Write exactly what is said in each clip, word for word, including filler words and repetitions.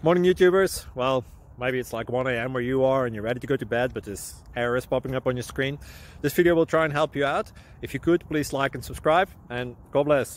Morning YouTubers. Well, maybe it's like one A M where you are and you're ready to go to bed, but this error is popping up on your screen. This video will try and help you out. If you could, please like and subscribe, and God bless.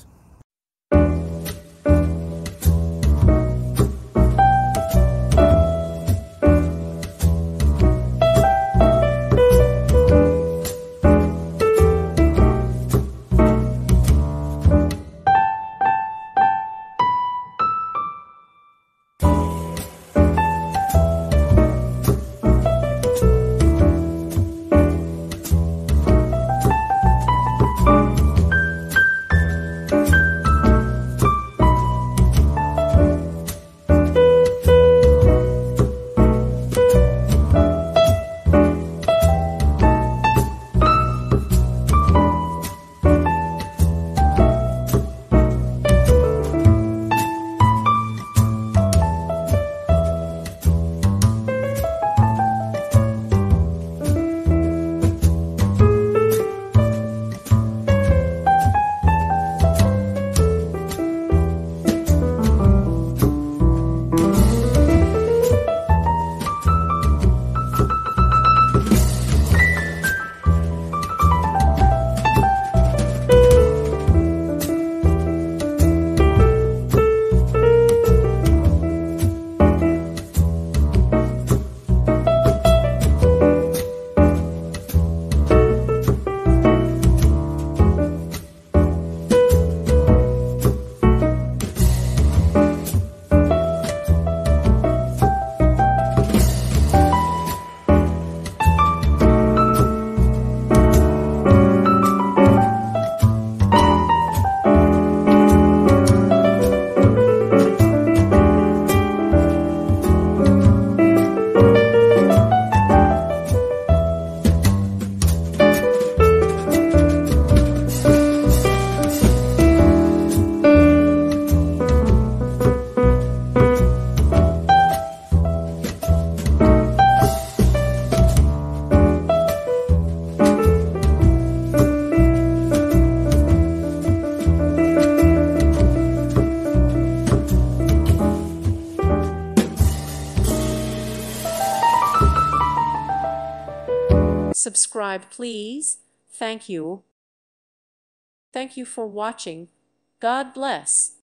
Subscribe, please. Thank you. Thank you for watching. God bless.